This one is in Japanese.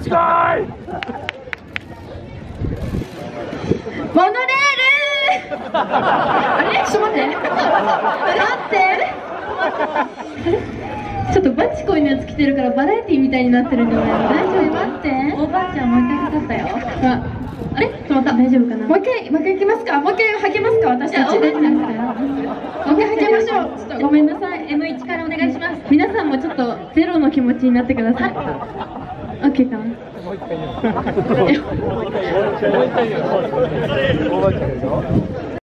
近い。 モノレール。あれ、ちょっと待って。ちょっとバチコイのやつ着てるからバラエティみたいになってるんだよね。大丈夫？待って。おばあちゃんもう一回かかったよ。あれ？止まった。大丈夫かな？もう一回行きますか？もう一回履けますか？私たち。もう一回履けましょう。ちょっとごめんなさい。M1 からお願いします。皆さんもちょっとゼロの気持ちになってください。OK かな？もう一回言う。